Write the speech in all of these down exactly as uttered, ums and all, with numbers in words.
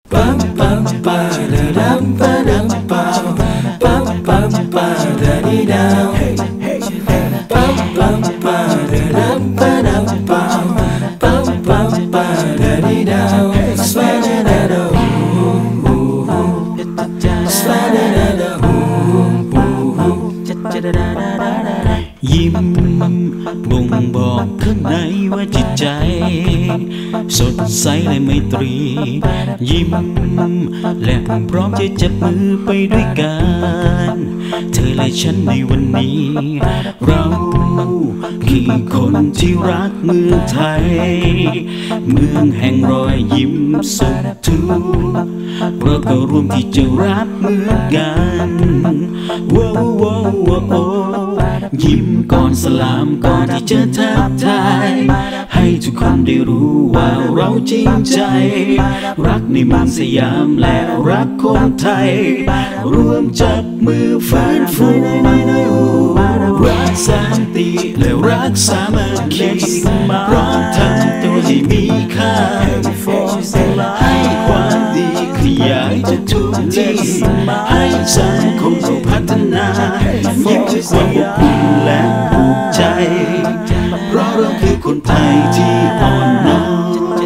ยิ้มบ่งบอกข้างในว่าจิตใจสดใสและไมตรียิ้มและพร้อมจะจับมือไปด้วยกันเธอและฉันในวันนี้เราคือคนที่รักเมืองไทยเมืองแห่งรอยยิ้มสุขทุกข์เพราะก็ร่วมที่จะรักเหมือนกันว้าวว้าวว้าวยิ้มก่อนสลามก่อนที่จะทักทายให้ทุกคนได้รู้ว่าเราจริงใจรักในเมืองสยามและรักคนไทยร่วมจับมือฟื้นฟูรักสันติและรักสามัคคีพร้อมทำตัวให้มีค่าให้ความดีขยายจะทุกที่ให้สังคมเราพัฒนายิ้มด้วยความอบอุ่นและภูมิใจเพราะเราคือคนไทยที่อ่อนน้อม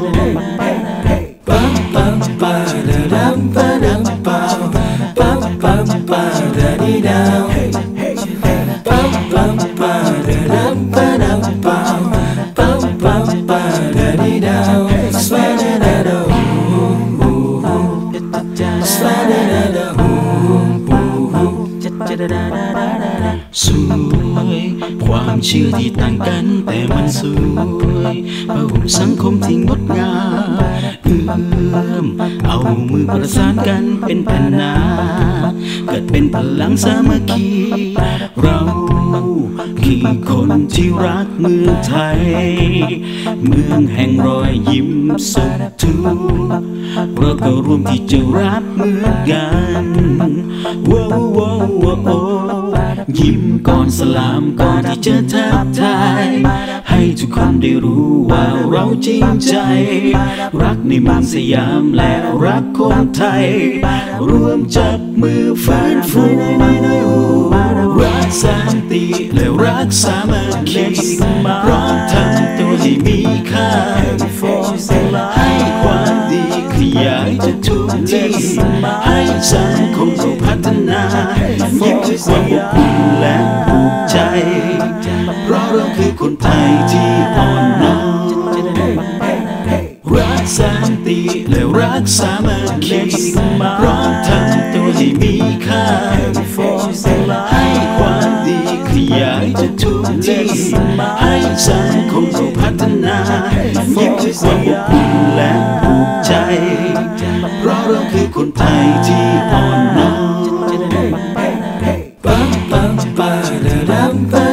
สวยความเชื่อที่ต่างกันแต่มันสวยเพื่อสังคมที่งดงามเอื้อมเอามือประสานกันเป็นแผ่นนาเกิดเป็นพลังสามัคคีเราคือคนที่รักเมืองไทยเมืองแห่งรอยยิ้มสุขทุกข์เพราะก็ร่วมที่จะรักเหมือนกันว้าวว้าวว้าวยิ้มก่อนสลามก่อนที่จะทักทายให้ทุกคนได้รู้ว่าเราจริงใจรักในเมืองสยามและรักคนไทยร่วมจับมือฟื้นฟูรักสันติและรักสามัคคีพร้อมทำตัวให้มีค่าให้ความดีขยายจะทุกที่ให้สังคมเราพัฒนายิ้มด้วยความอบอุ่นและภูมิใจเพราะเราคือคนไทยที่อ่อนน้อมรักสันติและรักสามัคคีพร้อมทำตัวให้มีค่าให้ความดีขยายจะทุกที่ให้สังคมเราพัฒนายิ้มด้วยความอบอุ่นและภูมิใจเพราะเราคือคนไทยที่อ่อนน้อม